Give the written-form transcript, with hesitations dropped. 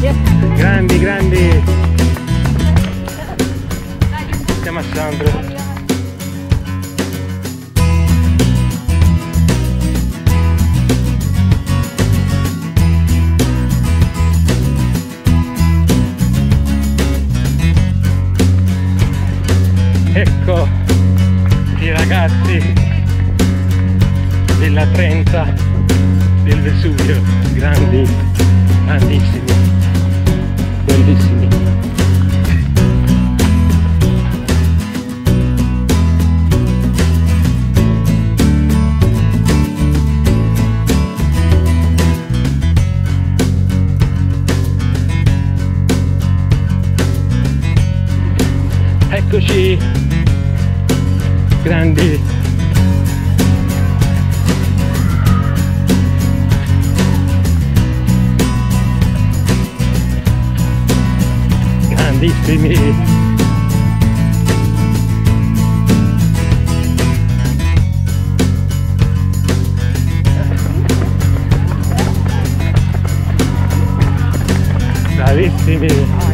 Grandi, grandi. Si chiama Sandro. Ecco i ragazzi della 30 del Vesuvio, grandi, grandissimi, bellissimi. Eccoci, grandi. Grandissimi. Bravissimi.